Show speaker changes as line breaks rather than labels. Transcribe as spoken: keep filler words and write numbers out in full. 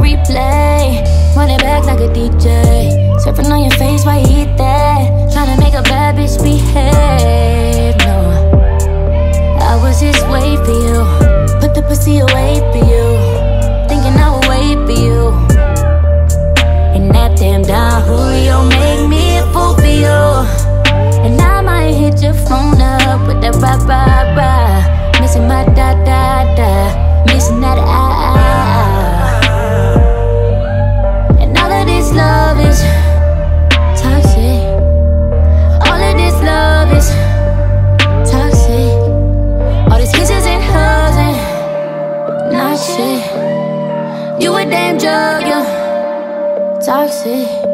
replay. Run it back like a D J. Surfing on your face while you eat that. Tryna make a bad bitch behave. No, I was just wait for you. Put the pussy away for you. Thinking I would wait for you. And that damn Don Julio make me a fool for you. And I might hit your phone up with that rah rah rah. Missing my da da da. Missing that ah ah. And all of this love is toxic. All of this love is toxic. All these kisses and hugs and not shit. You a damn drug, you're toxic.